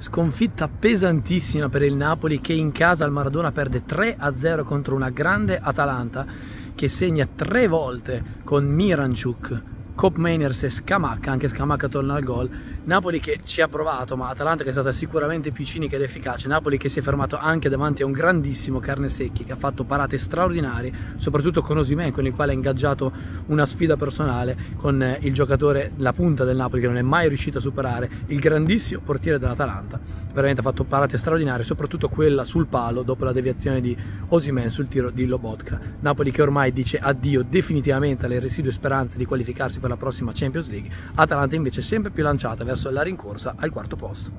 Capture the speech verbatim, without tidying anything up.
Sconfitta pesantissima per il Napoli, che in casa al Maradona perde tre a zero contro una grande Atalanta che segna tre volte con Miranchuk, Koopmeiners e Scamacca. Anche Scamacca torna al gol. Napoli che ci ha provato, ma Atalanta che è stata sicuramente più cinica ed efficace. Napoli che si è fermato anche davanti a un grandissimo Carnesecchi, che ha fatto parate straordinarie, soprattutto con Osimhen, con il quale ha ingaggiato una sfida personale con il giocatore, la punta del Napoli, che non è mai riuscito a superare il grandissimo portiere dell'Atalanta. Veramente ha fatto parate straordinarie, soprattutto quella sul palo dopo la deviazione di Osimhen sul tiro di Lobotka. Napoli che ormai dice addio definitivamente alle residue speranze di qualificarsi per la prossima Champions League. Atalanta invece sempre più lanciata verso la rincorsa al quarto posto.